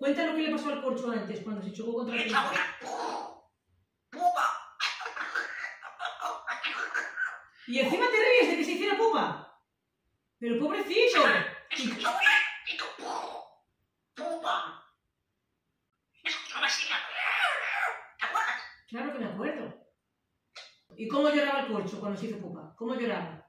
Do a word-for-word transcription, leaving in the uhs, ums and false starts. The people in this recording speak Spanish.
Cuenta lo que le pasó al corcho antes, cuando se chocó contra el piso. Y encima te ríes de que se hiciera pupa. Pero pobrecito. Claro que me acuerdo. ¿Y cómo lloraba el corcho cuando se hizo pupa? ¿Cómo lloraba?